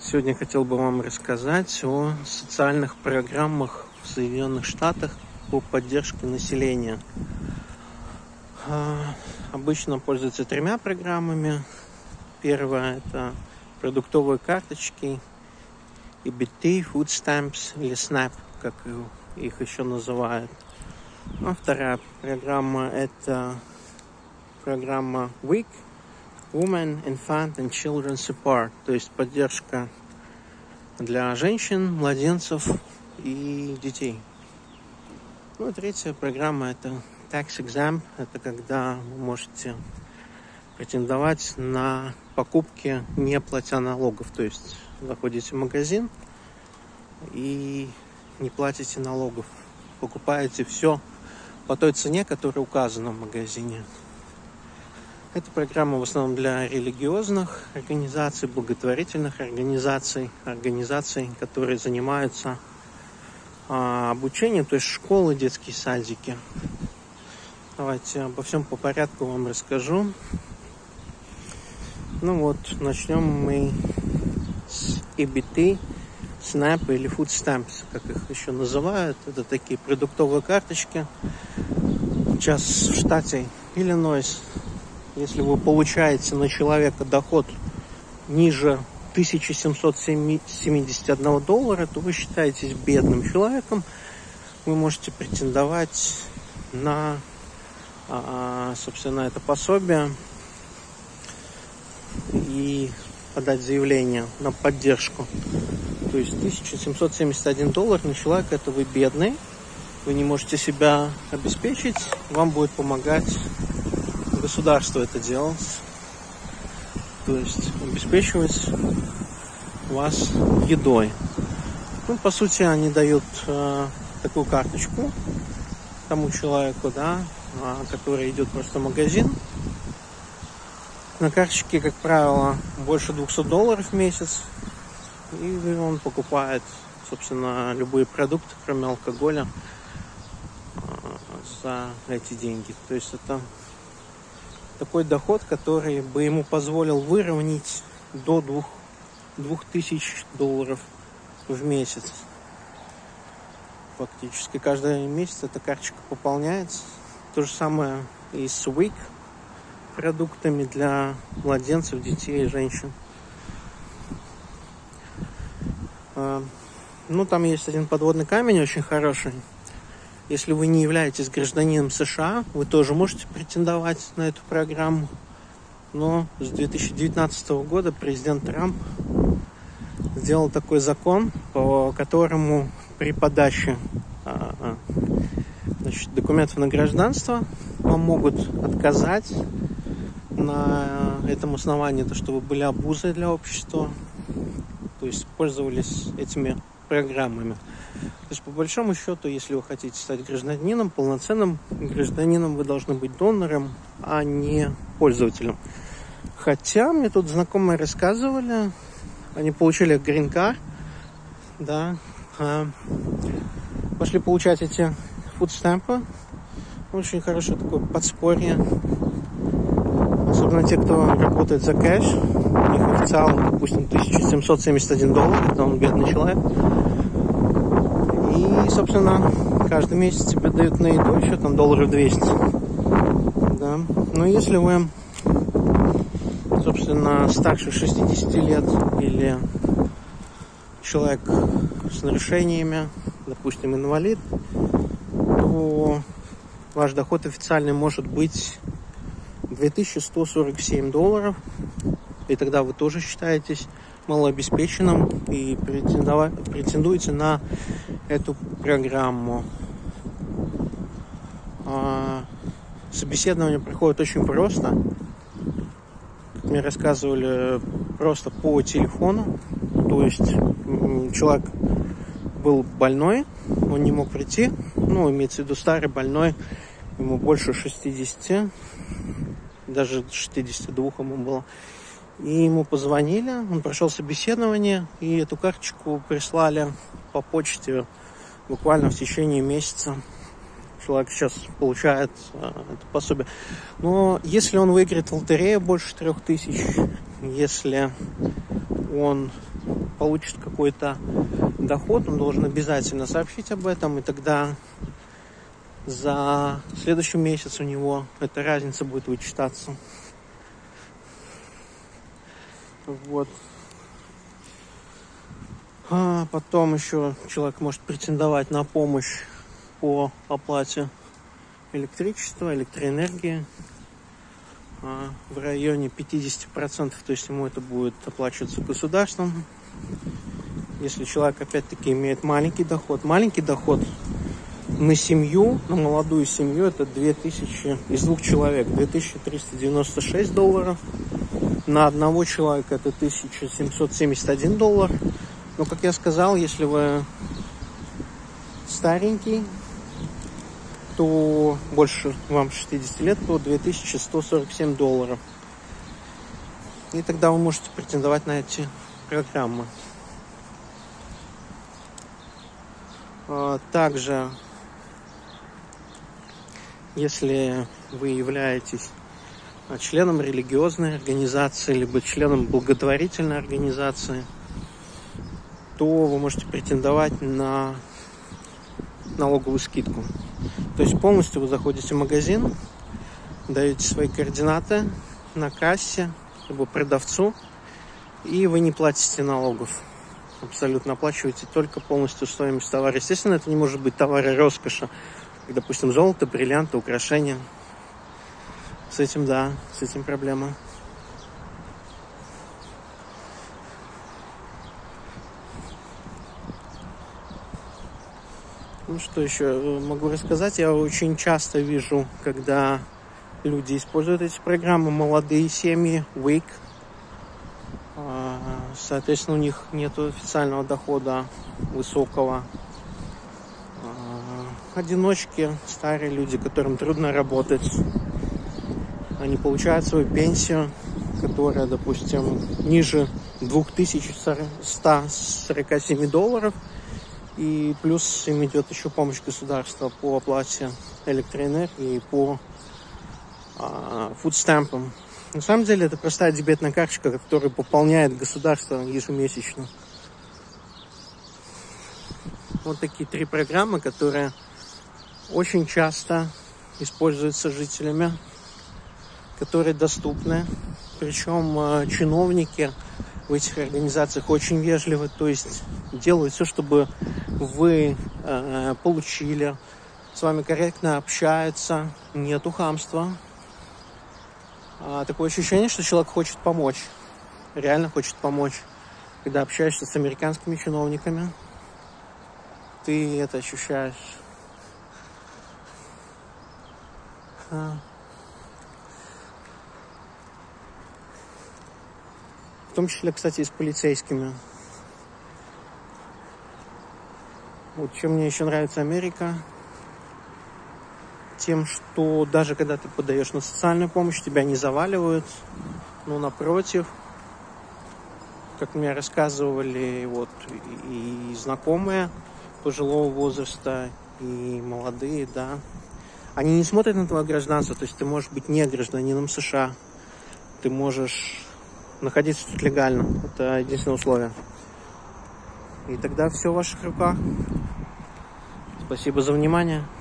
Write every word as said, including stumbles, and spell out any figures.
Сегодня хотел бы вам рассказать о социальных программах в Соединенных Штатах по поддержке населения. Обычно пользуются тремя программами. Первая – это продуктовые карточки, и би ти, Food Stamps или снэп, как их еще называют. А вторая программа – это программа ви ай си, Women, Infant and Children Support, то есть поддержка для женщин, младенцев и детей. Ну и третья программа – это Tax Exempt, это когда вы можете претендовать на покупки, не платя налогов, то есть заходите в магазин и не платите налогов, покупаете все по той цене, которая указана в магазине. Эта программа в основном для религиозных организаций, благотворительных организаций, организаций, которые занимаются а, обучением, то есть школы, детские садики. Давайте обо всем по порядку вам расскажу. Ну вот, начнем мы с и би ти, снэп или Food Stamps, как их еще называют. Это такие продуктовые карточки. Сейчас в штате Иллинойс, если вы получаете на человека доход ниже тысяча семьсот семьдесят один доллара, то вы считаетесь бедным человеком. Вы можете претендовать на, собственно, это пособие и подать заявление на поддержку. То есть тысяча семьсот семьдесят один доллар на человека — это вы бедный, вы не можете себя обеспечить, вам будет помогать государство это делать, то есть обеспечивать вас едой. Ну, по сути, они дают э, такую карточку тому человеку, да, э, который идет просто в магазин. На карточке, как правило, больше двести долларов в месяц, и он покупает, собственно, любые продукты, кроме алкоголя, э, за эти деньги. То есть это такой доход, который бы ему позволил выровнять до двух тысяч долларов в месяц. Фактически каждый месяц эта карточка пополняется. То же самое и с ви ай си продуктами для младенцев, детей и женщин. Ну, там есть один подводный камень очень хороший. Если вы не являетесь гражданином США, вы тоже можете претендовать на эту программу. Но с две тысячи девятнадцатого года президент Трамп сделал такой закон, по которому при подаче значит, документов на гражданство вам могут отказать на этом основании, то, что вы были обузой для общества, то есть пользовались этими программами. То есть, по большому счету, если вы хотите стать гражданином, полноценным гражданином, вы должны быть донором, а не пользователем. Хотя мне тут знакомые рассказывали, они получили грин-карт, да, пошли получать эти фудстемпы. Очень хорошее такое подспорье. Особенно те, кто работает за кэш. У них официал, допустим, тысяча семьсот семьдесят один доллар, это он бедный человек. И, собственно, каждый месяц тебе дают на еду еще там долларов двести. Да. Но если вы, собственно, старше шестидесяти лет или человек с нарушениями, допустим, инвалид, то ваш доход официальный может быть две тысячи сто сорок семь долларов. И тогда вы тоже считаетесь малообеспеченным и претендуете на эту программу. Собеседование проходит очень просто. Как мне рассказывали, просто по телефону. То есть человек был больной, он не мог прийти. Ну, имеется в виду старый, больной, ему больше шестидесяти, даже шестидесяти двух ему было. И ему позвонили, он прошел собеседование, и эту карточку прислали по почте буквально в течение месяца. Человек сейчас получает а, это пособие. Но если он выиграет в лотерею больше трех тысяч, если он получит какой-то доход, он должен обязательно сообщить об этом, и тогда за следующий месяц у него эта разница будет вычитаться. Вот. А потом еще человек может претендовать на помощь по оплате электричества, электроэнергии а, в районе пятьдесят процентов, то есть ему это будет оплачиваться государством. Если человек опять-таки имеет маленький доход, маленький доход на семью, на молодую семью, это две тысячи из двух человек, две тысячи триста девяносто шесть долларов, на одного человека это тысяча семьсот семьдесят один доллар. Но, как я сказал, если вы старенький, то больше вам шестидесяти лет, то две тысячи сто сорок семь долларов. И тогда вы можете претендовать на эти программы. Также, если вы являетесь членом религиозной организации, либо членом благотворительной организации, то вы можете претендовать на налоговую скидку. То есть полностью вы заходите в магазин, даете свои координаты на кассе, либо продавцу, и вы не платите налогов. Абсолютно оплачиваете только полностью стоимость товара. Естественно, это не может быть товары роскоши, как, допустим, золото, бриллианты, украшения. С этим, да, с этим проблема. Ну, что еще могу рассказать? Я очень часто вижу, когда люди используют эти программы, молодые семьи, уик. Соответственно, у них нет официального дохода высокого. Одиночки, старые люди, которым трудно работать. Они получают свою пенсию, которая, допустим, ниже две тысячи сто сорок семь долларов. И плюс им идет еще помощь государства по оплате электроэнергии и по а, фудстэмпам. На самом деле это простая дебетная карточка, которую пополняет государство ежемесячно. Вот такие три программы, которые очень часто используются жителями, которые доступны. Причем чиновники в этих организациях очень вежливы, то есть делают все, чтобы вы э, получили, с вами корректно общаются, нету хамства. А, такое ощущение, что человек хочет помочь, реально хочет помочь. Когда общаешься с американскими чиновниками, ты это ощущаешь. А. В том числе, кстати, и с полицейскими. Вот чем мне еще нравится Америка, тем, что даже когда ты подаешь на социальную помощь, тебя не заваливают, но напротив, как мне рассказывали вот и знакомые пожилого возраста, и молодые, да, они не смотрят на твое гражданство, то есть ты можешь быть не гражданином США, ты можешь находиться тут легально, это единственное условие. И тогда все в ваших руках. Спасибо за внимание.